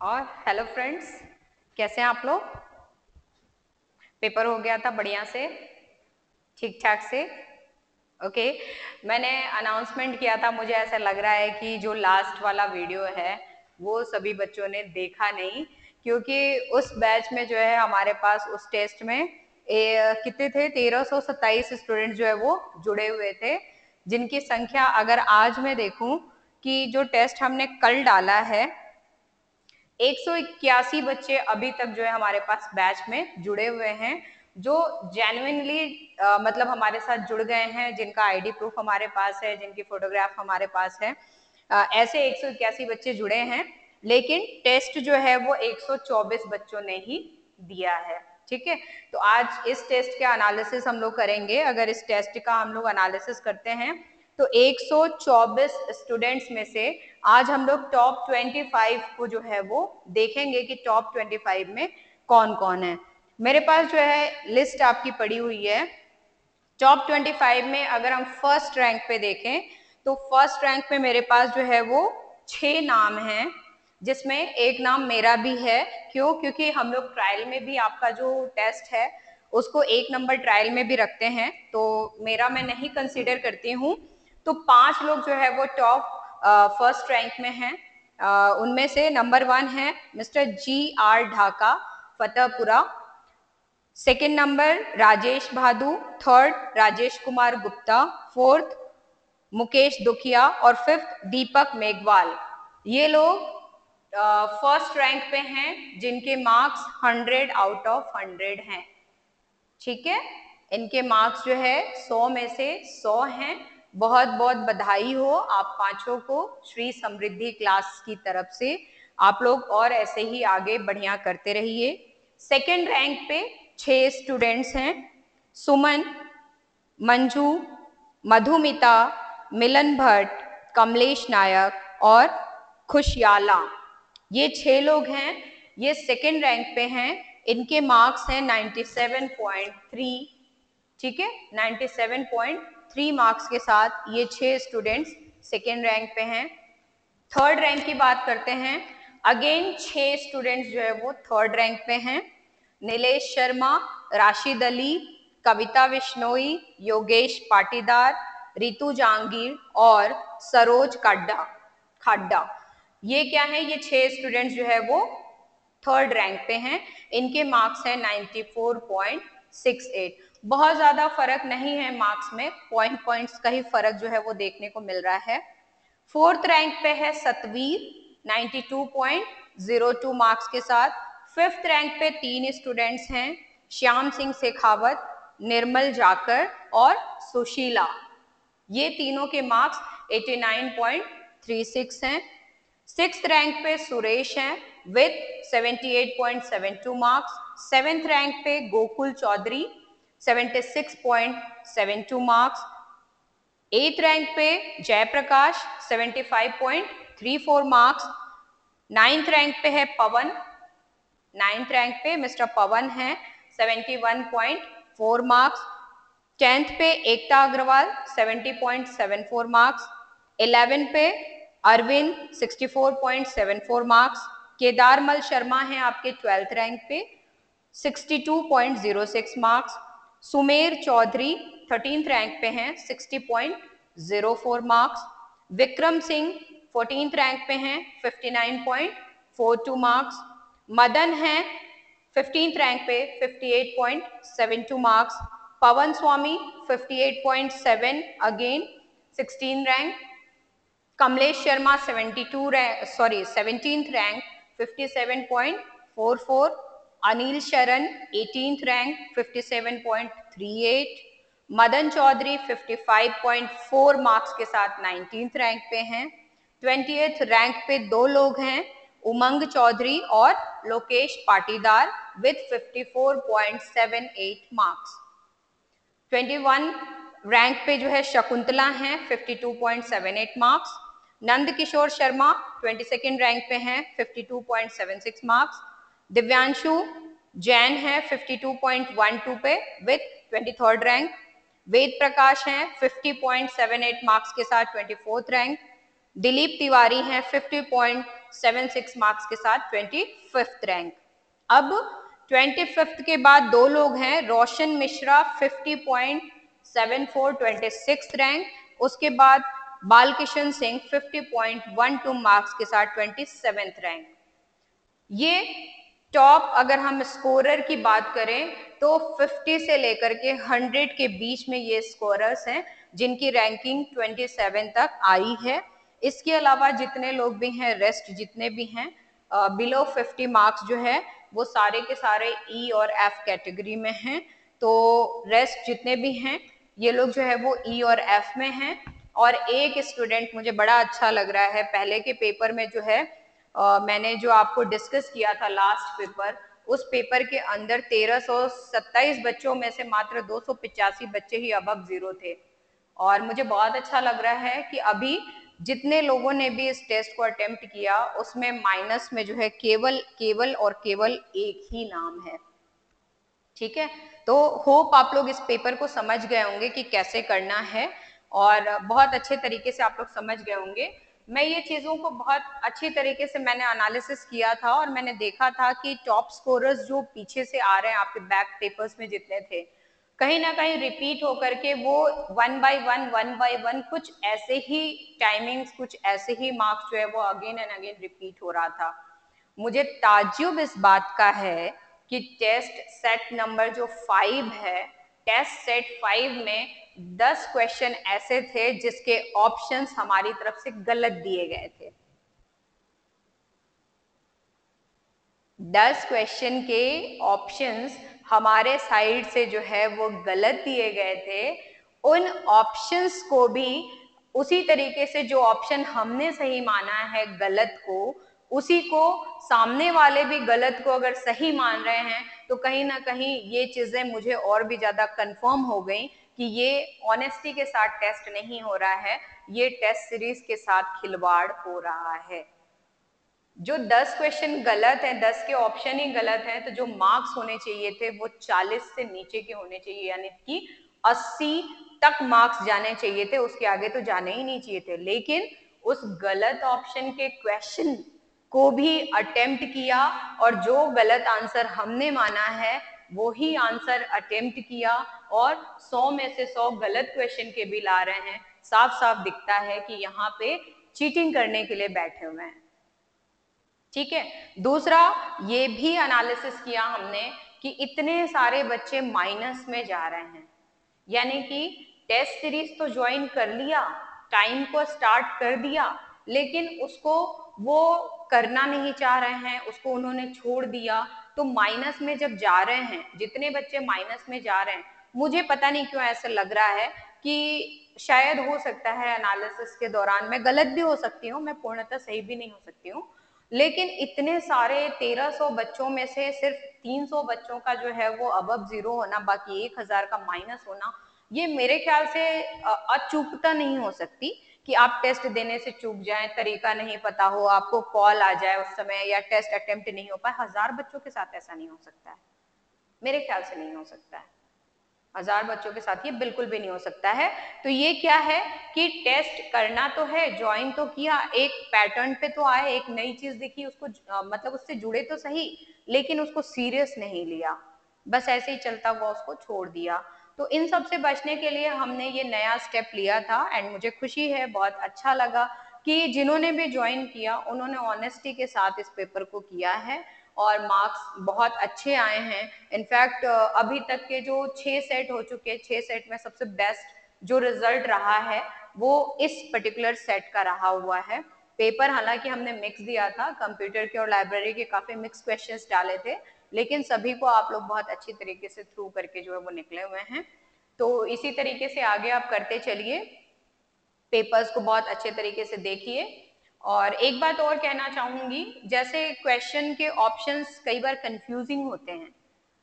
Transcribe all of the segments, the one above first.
और hello friends, कैसे हैं आप लोग। पेपर हो गया था बढ़िया से, ठीक ठाक से। ओके, मैंने अनाउंसमेंट किया था, मुझे ऐसा लग रहा है कि जो लास्ट वाला वीडियो है वो सभी बच्चों ने देखा नहीं, क्योंकि उस बैच में जो है हमारे पास उस टेस्ट में कितने थे, 1327 स्टूडेंट जो है वो जुड़े हुए थे, जिनकी संख्या अगर आज मैं देखूं कि जो टेस्ट हमने कल डाला है 181 बच्चे अभी तक जो है हमारे पास बैच में जुड़े हुए हैं, जो जेन्युइनली मतलब हमारे साथ जुड़ गए हैं, जिनका आईडी प्रूफ हमारे पास है, जिनकी फोटोग्राफ हमारे पास है। ऐसे 181 बच्चे जुड़े हैं, लेकिन टेस्ट जो है वो 124 बच्चों ने ही दिया है। ठीक है, तो आज इस टेस्ट का एनालिसिस हम लोग करेंगे। अगर इस टेस्ट का हम लोग एनालिसिस करते हैं तो 124 स्टूडेंट्स में से आज हम लोग टॉप 25 को जो है वो देखेंगे कि टॉप 25 में कौन कौन है। मेरे पास जो है लिस्ट आपकी पड़ी हुई है। टॉप 25 में अगर हम फर्स्ट रैंक पे देखें तो फर्स्ट रैंक पे मेरे पास जो है वो 6 नाम हैं, जिसमें एक नाम मेरा भी है। क्यों? क्योंकि हम लोग ट्रायल में भी आपका जो टेस्ट है उसको 1 नंबर ट्रायल में भी रखते हैं, तो मेरा मैं नहीं कंसीडर करती हूँ। तो 5 लोग जो है वो टॉप फर्स्ट रैंक में हैं। उनमें से नंबर 1 है mister GR Dhaka, Fatehpura. Second number Rajesh Bhadu, third Rajesh Kumar Gupta, fourth Mukesh Dukhiya और फिफ्थ दीपक मेघवाल। ये लोग फर्स्ट रैंक पे हैं, जिनके मार्क्स 100 आउट ऑफ 100 हैं। ठीक है, इनके मार्क्स जो है 100 में से 100 हैं। बहुत बहुत बधाई हो आप पांचों को श्री समृद्धि क्लास की तरफ से। आप लोग और ऐसे ही आगे बढ़िया करते रहिए। सेकेंड रैंक पे 6 स्टूडेंट्स हैं, सुमन, मंजू, मधुमिता, मिलन भट्ट, कमलेश नायक और खुशयाला। ये 6 लोग हैं, ये सेकेंड रैंक पे हैं। इनके मार्क्स हैं 97.3। ठीक है, 97.3 मार्क्स के साथ ये 6 स्टूडेंट्स सेकेंड रैंक पे हैं। थर्ड रैंक की बात करते हैं, अगेन 6 स्टूडेंट्स जो है वो थर्ड रैंक पे हैं। नीलेश शर्मा, राशिद अली, कविता विश्नोई, योगेश पाटीदार, रितु जहांगीर और सरोज खाड्डा। ये क्या है, ये 6 स्टूडेंट्स जो है वो थर्ड रैंक पे हैं। इनके मार्क्स हैं 94.68। बहुत ज्यादा फर्क नहीं है मार्क्स में, पॉइंट्स का ही फर्क जो है वो देखने को मिल रहा है। फोर्थ रैंक पे है सतवीर, 92.02 मार्क्स के साथ। फिफ्थ रैंक पे 3 स्टूडेंट्स हैं, श्याम सिंह शेखावत, निर्मल जाकर और सुशीला। ये तीनों के मार्क्स 89.36 हैं। सिक्स्थ रैंक पे सुरेश हैं विथ 78.72 मार्क्स। सेवेंथ रैंक पे Gokul Chaudhary, 76.72 marks. Eighth rank पे जयप्रकाश, 75.34 मार्क्स। नाइन्थ रैंक पे है पवन, नाइन्थ रैंक पे मिस्टर पवन है, 71.4 मार्क्स। 10th पे एकता अग्रवाल, 70.74 मार्क्स। 11 पे अरविंद, 64.74 मार्क्स। केदारमल शर्मा है आपके 12th रैंक पे, 62.06 marks. Sumer Chaudhary 13th rank पे हैं, 60.04 marks. Vikram Singh 14th rank पे हैं, 59.42 मार्क्स। मदन है 15th रैंक पे, 58.72 marks. Pawan Swami 58.7, again 16 rank. Kamlesh Sharma 17th rank, 57.44। Anil Sharan 18th rank, 57.38। Madan Chaudhary 55.4 marks के साथ 19th रैंक पे हैं। 20th रैंक पे 2 लोग हैं, उमंग चौधरी और Lokesh Patidar with 54.78 marks. 21 rank पे जो है शकुंतला हैं, 52.78 marks. Nand Kishore Sharma 22nd rank पे हैं, 52.76 मार्क्स। दिव्यांशु जैन है 52.12 पे with 23rd rank. Ved Prakash हैं 50.78 मार्क्स के साथ 24th रैंक। दिलीप तिवारी हैं 50.76 मार्क्स के साथ 25th रैंक। अब 25th के बाद दो लोग हैं, रोशन मिश्रा 50.74 26th रैंक, उसके बाद बालकिशन सिंह 50.12 मार्क्स के साथ 27th रैंक। ये टॉप अगर हम स्कोरर की बात करें तो 50 से लेकर के 100 के बीच में ये स्कोरर्स हैं जिनकी रैंकिंग 27 तक आई है। इसके अलावा जितने लोग भी हैं, रेस्ट जितने भी हैं बिलो 50 मार्क्स जो है वो सारे के सारे ई और एफ कैटेगरी में हैं। तो रेस्ट जितने भी हैं ये लोग जो है वो ई और एफ में हैं। और एक स्टूडेंट मुझे बड़ा अच्छा लग रहा है, पहले के पेपर में जो है मैंने जो आपको डिस्कस किया था लास्ट पेपर, उस पेपर के अंदर 1327 बच्चों में से मात्र 285 बच्चे ही अबव जीरो थे। और मुझे बहुत अच्छा लग रहा है कि अभी जितने लोगों ने भी इस टेस्ट को अटेम्प्ट किया उसमें माइनस में जो है केवल और केवल एक ही नाम है। ठीक है, तो होप आप लोग इस पेपर को समझ गए होंगे कि कैसे करना है और बहुत अच्छे तरीके से आप लोग समझ गए होंगे। मैं ये चीजों को बहुत अच्छी तरीके से मैंने एनालिसिस किया था और मैंने देखा था कि टॉप स्कोरर्स जो पीछे से आ रहे हैं आपके बैक पेपर्स में जितने थे, कहीं ना कहीं रिपीट होकर के वो वन बाय वन कुछ ऐसे ही टाइमिंग्स, कुछ ऐसे ही मार्क्स जो है वो अगेन एंड अगेन रिपीट हो रहा था। मुझे ताज्जुब इस बात का है कि टेस्ट सेट नंबर जो 5 है, टेस्ट सेट 5 में 10 क्वेश्चन ऐसे थे जिसके ऑप्शंस हमारी तरफ से गलत दिए गए थे। 10 क्वेश्चन के ऑप्शंस हमारे साइड से जो है वो गलत दिए गए थे। उन ऑप्शंस को भी उसी तरीके से जो ऑप्शन हमने सही माना है गलत को, उसी को सामने वाले भी गलत को अगर सही मान रहे हैं तो कहीं ना कहीं ये चीजें मुझे और भी ज्यादा कंफर्म हो गई कि ये ऑनेस्टी के साथ टेस्ट नहीं हो रहा है, ये टेस्ट सीरीज के साथ खिलवाड़ हो रहा है। जो 10 क्वेश्चन गलत है, 10 के ऑप्शन ही गलत है, तो जो मार्क्स होने चाहिए थे वो 40 से नीचे के होने चाहिए, यानी कि 80 तक मार्क्स जाने चाहिए थे, उसके आगे तो जाने ही नहीं चाहिए थे। लेकिन उस गलत ऑप्शन के क्वेश्चन को भी अटेम्प्ट किया और जो गलत आंसर हमने माना है वो ही आंसर अटेम्प्ट किया और 100 में से 100 गलत क्वेश्चन के भी ला रहे हैं। साफ साफ दिखता है कि यहाँ पे चीटिंग करने के लिए बैठे हुए हैं। ठीक है, दूसरा ये भी एनालिसिस किया हमने कि इतने सारे बच्चे माइनस में जा रहे हैं, यानी कि टेस्ट सीरीज तो ज्वाइन कर लिया, टाइम को स्टार्ट कर दिया, लेकिन उसको वो करना नहीं चाह रहे हैं, उसको उन्होंने छोड़ दिया। तो माइनस में जब जा रहे हैं, जितने बच्चे माइनस में जा रहे हैं, मुझे पता नहीं क्यों ऐसा लग रहा है कि शायद हो सकता है एनालिसिस के दौरान मैं गलत भी हो सकती हूँ, मैं पूर्णतः सही भी नहीं हो सकती हूँ, लेकिन इतने सारे 1300 बच्चों में से सिर्फ 300 बच्चों का जो है वो अबव जीरो होना, बाकी 1000 का माइनस होना, ये मेरे ख्याल से अचूकता नहीं हो सकती कि आप टेस्ट देने से चूक जाएं, तरीका नहीं पता हो, आपको कॉल आ जाए उस समय या टेस्ट अटेम्प्ट नहीं हो पाए। 1000 बच्चों के साथ ऐसा नहीं हो सकता है, मेरे ख्याल से नहीं हो सकता है। 1000 बच्चों के साथ ये बिल्कुल भी नहीं हो सकता है। तो ये क्या है कि टेस्ट करना तो है, ज्वाइन तो किया, एक पैटर्न पे तो आए, एक नई चीज दिखी, उसको मतलब उससे जुड़े तो सही, लेकिन उसको सीरियस नहीं लिया, बस ऐसे ही चलता हुआ उसको छोड़ दिया। तो इन सब से बचने के लिए हमने ये नया स्टेप लिया था एंड मुझे खुशी है, बहुत अच्छा लगा कि जिन्होंने भी ज्वाइन किया उन्होंने ऑनेस्टी के साथ इस पेपर को किया है और मार्क्स बहुत अच्छे आए हैं। इनफैक्ट अभी तक के जो 6 सेट हो चुके हैं, 6 सेट में सबसे बेस्ट जो रिजल्ट रहा है वो इस पर्टिकुलर सेट का रहा हुआ है। पेपर हालांकि हमने मिक्स दिया था, कंप्यूटर के और लाइब्रेरी के काफी मिक्स क्वेश्चंस डाले थे, लेकिन सभी को आप लोग बहुत अच्छी तरीके से थ्रू करके जो है वो निकले हुए हैं। तो इसी तरीके से आगे आप करते चलिए, पेपर्स को बहुत अच्छे तरीके से देखिए। और एक बात और कहना चाहूंगी, जैसे क्वेश्चन के ऑप्शंस कई बार कंफ्यूजिंग होते हैं,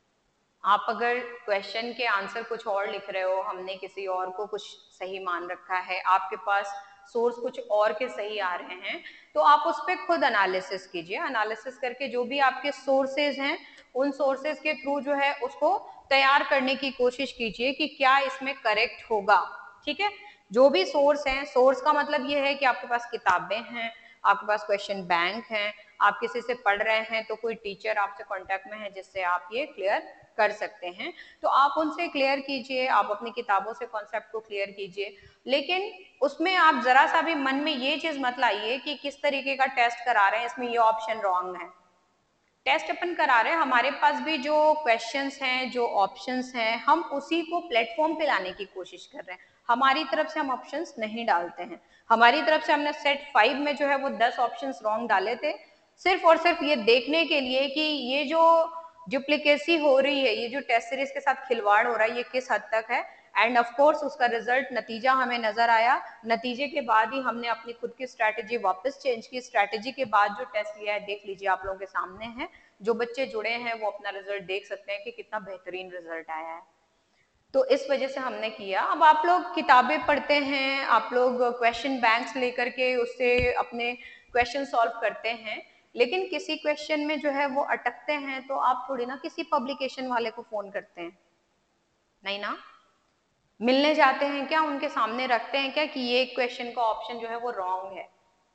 आप अगर क्वेश्चन के आंसर कुछ और लिख रहे हो, हमने किसी और को कुछ सही मान रखा है, आपके पास सोर्स कुछ और के सही आ रहे हैं, तो आप उस पर खुद एनालिसिस कीजिए। एनालिसिस करके जो भी आपके सोर्सेज हैं उन सोर्सेज के थ्रू जो है उसको तैयार करने की कोशिश कीजिए कि क्या इसमें करेक्ट होगा। ठीक है, जो भी सोर्स है, सोर्स का मतलब ये है कि आपके पास किताबें हैं, आपके पास क्वेश्चन बैंक है, आप किसी से पढ़ रहे हैं तो कोई टीचर आपसे कांटेक्ट में है जिससे आप ये क्लियर कर सकते हैं, तो आप उनसे क्लियर कीजिए, आप अपनी किताबों से कॉन्सेप्ट को क्लियर कीजिए। लेकिन उसमें आप जरा सा भी मन में ये चीज मत लाइए कि किस तरीके का टेस्ट करा रहे हैं, इसमें ये ऑप्शन रॉन्ग है। टेस्ट अपन करा रहे हैं, हमारे पास भी जो क्वेश्चंस हैं, जो ऑप्शंस हैं, हम उसी को प्लेटफॉर्म पे लाने की कोशिश कर रहे हैं। हमारी तरफ से हम ऑप्शंस नहीं डालते हैं। हमारी तरफ से हमने सेट 5 में जो है वो 10 ऑप्शंस रॉन्ग डाले थे, सिर्फ और सिर्फ ये देखने के लिए कि ये जो डुप्लीकेसी हो रही है, ये जो टेस्ट सीरीज के साथ खिलवाड़ हो रहा है, ये किस हद तक है। एंड ऑफ कोर्स उसका रिजल्ट नतीजा हमें नजर आया। नतीजे के बाद ही हमने अपनी खुद की स्ट्रैटेजी वापस चेंज की। स्ट्रैटेजी के बाद जो टेस्ट लिया है देख लीजिए, आप लोगों के सामने है। जो बच्चे जुड़े हैं वो अपना रिजल्ट देख सकते हैं कि कितना बेहतरीन रिजल्ट आया है। तो इस वजह से हमने किया। अब आप लोग किताबें पढ़ते हैं, आप लोग क्वेश्चन बैंक्स लेकर के उससे अपने क्वेश्चन सॉल्व करते हैं, लेकिन किसी क्वेश्चन में जो है वो अटकते हैं तो आप थोड़ी ना किसी पब्लिकेशन वाले को फोन करते हैं, नहीं ना। मिलने जाते हैं क्या, उनके सामने रखते हैं क्या कि ये क्वेश्चन का ऑप्शन जो है वो रॉन्ग है,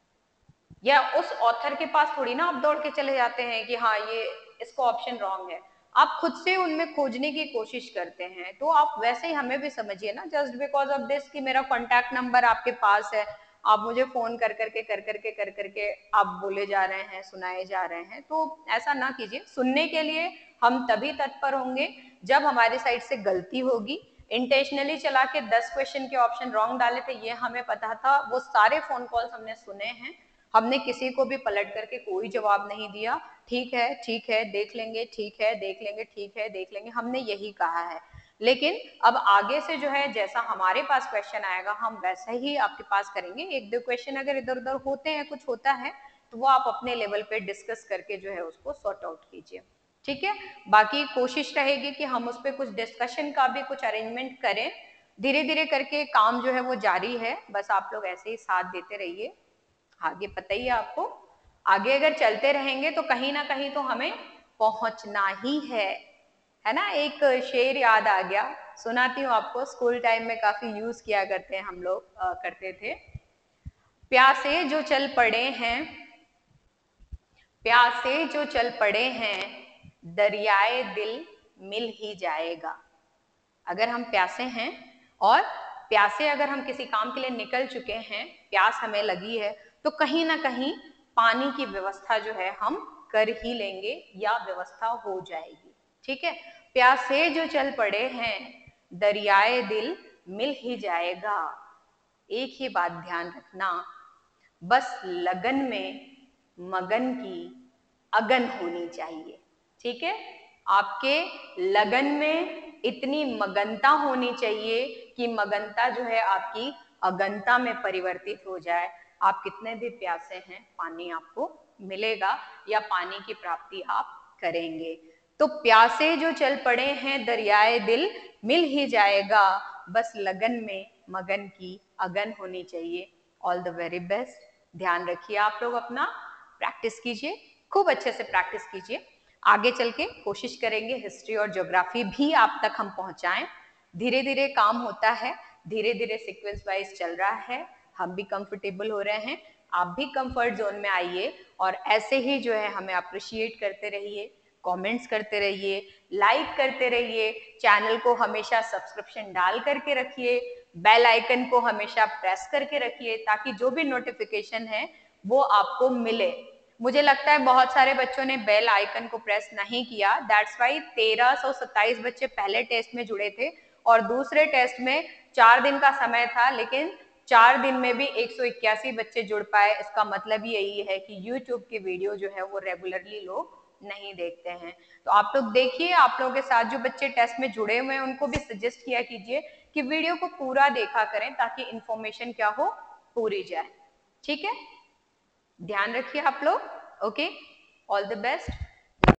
या उस ऑथर के पास थोड़ी ना आप दौड़ के चले जाते हैं कि हाँ ये इसका ऑप्शन रॉन्ग है। आप खुद से उनमें खोजने की कोशिश करते हैं। तो आप वैसे ही हमें भी समझिए ना, जस्ट बिकॉज ऑफ दिस कि मेरा कॉन्टैक्ट नंबर आपके पास है, आप मुझे फोन कर करके आप बोले जा रहे हैं, सुनाए जा रहे हैं, तो ऐसा ना कीजिए। सुनने के लिए हम तभी तत्पर होंगे जब हमारी साइड से गलती होगी। इंटेंशनली चला के 10 क्वेश्चन के ऑप्शन रॉन्ग डाले थे, ये हमें पता था, वो सारे फोन कॉल्स हमने सुने हैं, हमने किसी को भी पलट करके कोई जवाब नहीं दिया। ठीक है देख लेंगे, ठीक है देख लेंगे, ठीक है देख लेंगे, हमने यही कहा है। लेकिन अब आगे से जो है जैसा हमारे पास क्वेश्चन आएगा हम वैसा ही आपके पास करेंगे। एक दो क्वेश्चन अगर इधर उधर होते हैं, कुछ होता है, तो वो आप अपने लेवल पे डिस्कस करके जो है उसको सॉर्ट आउट कीजिए, ठीक है। बाकी कोशिश रहेगी कि हम उस पर कुछ डिस्कशन का भी कुछ अरेंजमेंट करें। धीरे धीरे करके काम जो है वो जारी है, बस आप लोग ऐसे ही साथ देते रहिए। आगे पता ही है आपको, आगे अगर चलते रहेंगे तो कहीं ना कहीं तो हमें पहुंचना ही है ना। एक शेर याद आ गया, सुनाती हूँ आपको, स्कूल टाइम में काफी यूज किया करते हैं हम लोग, करते थे। प्यासे जो चल पड़े हैं, प्यासे जो चल पड़े हैं, दरियाए दिल मिल ही जाएगा। अगर हम प्यासे हैं और प्यासे अगर हम किसी काम के लिए निकल चुके हैं, प्यास हमें लगी है, तो कहीं ना कहीं पानी की व्यवस्था जो है हम कर ही लेंगे या व्यवस्था हो जाएगी, ठीक है। प्यासे जो चल पड़े हैं, दरियाए दिल मिल ही जाएगा। एक ही बात ध्यान रखना, बस लगन में मगन की अगन होनी चाहिए, ठीक है। आपके लगन में इतनी मगनता होनी चाहिए कि मगनता जो है आपकी अगनता में परिवर्तित हो जाए। आप कितने भी प्यासे हैं, पानी आपको मिलेगा या पानी की प्राप्ति आप करेंगे। तो प्यासे जो चल पड़े हैं, दरियाए दिल मिल ही जाएगा, बस लगन में मगन की अगन होनी चाहिए। All the very best. ध्यान रखिए आप लोग अपना, प्रैक्टिस कीजिए, खूब अच्छे से प्रैक्टिस कीजिए। आगे चल के कोशिश करेंगे हिस्ट्री और ज्योग्राफी भी आप तक हम पहुंचाएं। धीरे धीरे काम होता है, धीरे धीरे सीक्वेंस वाइज चल रहा है, हम भी कंफर्टेबल हो रहे हैं, आप भी कंफर्ट जोन में आइए और ऐसे ही जो है हमें अप्रिशिएट करते रहिए, कमेंट्स करते रहिए, लाइक करते रहिए, चैनल को हमेशा सब्सक्रिप्शन डाल करके रखिए, बेल आइकन को हमेशा प्रेस करके रखिए ताकि जो भी नोटिफिकेशन है वो आपको मिले। मुझे लगता है बहुत सारे बच्चों ने बेल आइकन को प्रेस नहीं किया, दैट्स वाई 1327 बच्चे पहले टेस्ट में जुड़े थे और दूसरे टेस्ट में 4 दिन का समय था, लेकिन 4 दिन में भी 181 बच्चे जुड़ पाए। इसका मतलब यही है कि यूट्यूब की वीडियो जो है वो रेगुलरली लोग नहीं देखते हैं। तो आप लोग देखिए, आप लोगों के साथ जो बच्चे टेस्ट में जुड़े हुए हैं उनको भी सजेस्ट किया कीजिए कि वीडियो को पूरा देखा करें ताकि इंफॉर्मेशन क्या हो, पूरी जाए, ठीक है। ध्यान रखिए आप लोग, ओके, ऑल द बेस्ट।